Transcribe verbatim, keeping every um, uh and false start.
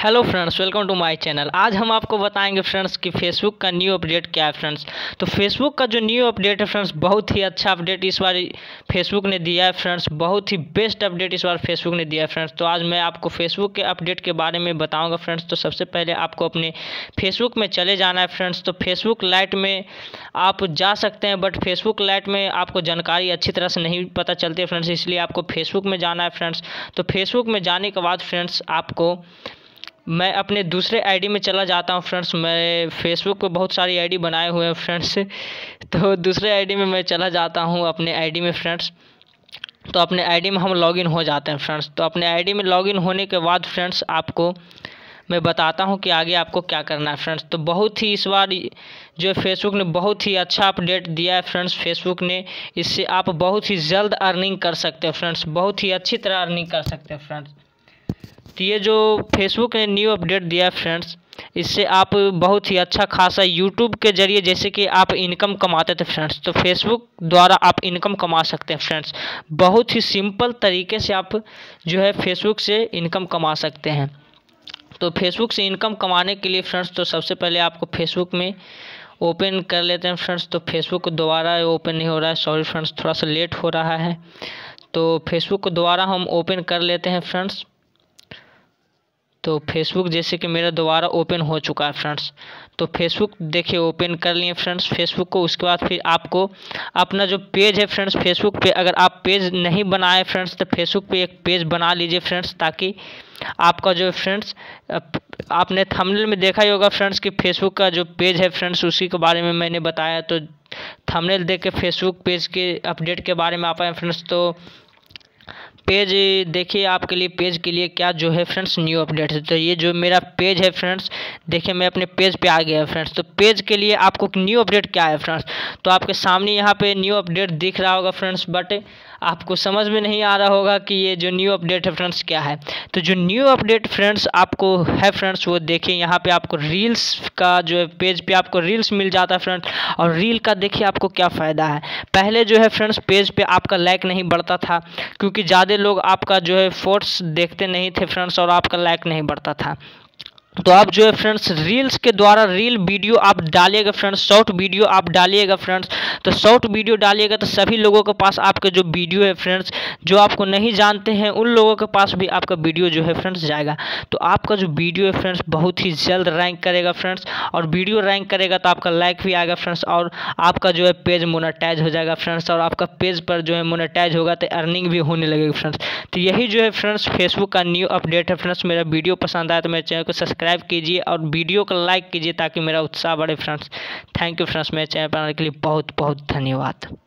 Hello friends, welcome to my channel. आज हम आपको बताएंगे फ्रेंड्स कि फेसबुक का न्यू अपडेट क्या है फ्रेंड्स। तो फेसबुक का जो न्यू अपडेट है फ्रेंड्स, बहुत ही अच्छा अपडेट इस बार फेसबुक ने दिया है फ्रेंड्स। बहुत ही बेस्ट अपडेट इस बार फेसबुक ने दिया है फ्रेंड्स। तो आज मैं आपको फेसबुक के अपडेट के बारे में बताऊंगा फ्रेंड्स। तो सबसे पहले आपको अपने फेसबुक में चले जाना है फ्रेंड्स। तो फेसबुक लाइट में आप जा सकते हैं, बट फेसबुक लाइट में आपको जानकारी अच्छी तरह से नहीं पता चलती है फ्रेंड्स, इसलिए आपको फेसबुक में जाना है फ्रेंड्स। तो फेसबुक में जाने के बाद फ्रेंड्स आपको मैं अपने दूसरे आईडी में चला जाता हूं फ्रेंड्स। मैं फेसबुक पे बहुत सारी आईडी बनाए हुए हैं फ्रेंड्स। तो दूसरे आईडी में मैं चला जाता हूं अपने आईडी में फ्रेंड्स। तो अपने आईडी में हम लॉगिन हो जाते हैं फ्रेंड्स। तो अपने आईडी में लॉगिन होने के बाद फ्रेंड्स आपको मैं बताता हूं कि आगे आपको क्या करना है फ्रेंड्स। तो बहुत ही इस बार जो फेसबुक ने बहुत ही अच्छा अपडेट दिया है फ्रेंड्स फेसबुक ने। इससे आप बहुत ही जल्द अर्निंग कर सकते हैं फ्रेंड्स, बहुत ही अच्छी तरह अर्निंग कर सकते हैं फ्रेंड्स। तो ये जो फेसबुक ने न्यू अपडेट दिया है फ्रेंड्स, इससे आप बहुत ही अच्छा खासा यूट्यूब के जरिए जैसे कि आप इनकम कमाते थे फ्रेंड्स, तो फेसबुक द्वारा आप इनकम कमा सकते हैं फ्रेंड्स। बहुत ही सिंपल तरीके से आप जो है फेसबुक से इनकम कमा सकते हैं। तो फेसबुक से इनकम कमाने के लिए फ्रेंड्स, तो सबसे पहले आपको फेसबुक में ओपन कर लेते हैं फ्रेंड्स। तो फेसबुक को दोबारा ओपन नहीं हो रहा है, सॉरी फ्रेंड्स, थोड़ा सा लेट हो रहा है। तो फेसबुक को दोबारा हम ओपन कर लेते हैं फ्रेंड्स। तो फेसबुक जैसे कि मेरा दोबारा ओपन हो चुका है फ्रेंड्स। तो फेसबुक देखिए ओपन कर लिए फ्रेंड्स फेसबुक को। उसके बाद फिर आपको अपना जो पेज है फ्रेंड्स फेसबुक पे, अगर आप पेज नहीं बनाए फ्रेंड्स तो फेसबुक पे एक पेज बना लीजिए फ्रेंड्स, ताकि आपका जो फ्रेंड्स आपने थंबनेल में देखा ही होगा फ्रेंड्स कि फेसबुक का जो पेज है फ्रेंड्स उसी के बारे में मैंने बताया। तो थंबनेल देख के फेसबुक पेज के अपडेट के बारे में आप आए फ्रेंड्स। तो पेज देखिए आपके लिए पेज के लिए क्या जो है फ्रेंड्स न्यू अपडेट है। तो ये जो मेरा पेज है फ्रेंड्स, देखिए मैं अपने पेज पे आ गया फ्रेंड्स। तो पेज के लिए आपको न्यू अपडेट क्या है फ्रेंड्स, तो आपके सामने यहाँ पे न्यू अपडेट दिख रहा होगा फ्रेंड्स, बट आपको समझ में नहीं आ रहा होगा कि ये जो न्यू अपडेट है फ्रेंड्स क्या है। तो जो न्यू अपडेट फ्रेंड्स आपको है फ्रेंड्स, वो देखिए यहाँ पे आपको रील्स का जो है पेज पे आपको रील्स मिल जाता है फ्रेंड्स। और रील का देखिए आपको क्या फ़ायदा है। पहले जो है फ्रेंड्स पेज पे आपका लाइक नहीं बढ़ता था, क्योंकि ज़्यादा लोग आपका जो है फोर्स देखते नहीं थे फ्रेंड्स, और आपका लाइक नहीं बढ़ता था। तो आप जो है फ्रेंड्स रील्स के द्वारा रील वीडियो आप डालिएगा फ्रेंड्स, शॉर्ट वीडियो आप डालिएगा फ्रेंड्स। तो शॉर्ट वीडियो डालिएगा तो सभी लोगों के पास आपके जो वीडियो है फ्रेंड्स, जो आपको नहीं जानते हैं उन लोगों के पास भी आपका वीडियो जो है फ्रेंड्स जाएगा। तो आपका जो वीडियो है फ्रेंड्स बहुत ही जल्द रैंक करेगा फ्रेंड्स, और वीडियो रैंक करेगा तो आपका लाइक भी आएगा फ्रेंड्स, और आपका जो है पेज मोनेटाइज हो जाएगा फ्रेंड्स। और आपका पेज पर जो है मोनेटाइज होगा तो अर्निंग भी होने लगेगी फ्रेंड्स। तो यही जो है फ्रेंड्स फेसबुक का न्यू अपडेट है फ्रेंड्स। मेरा वीडियो पसंद आया तो मेरे चैनल को सब्सक्राइब कीजिए और वीडियो को लाइक कीजिए ताकि मेरा उत्साह बढ़े फ्रेंड्स। थैंक यू फ्रेंड्स, मेरे चैनल पर आने के लिए बहुत बहुत धन्यवाद।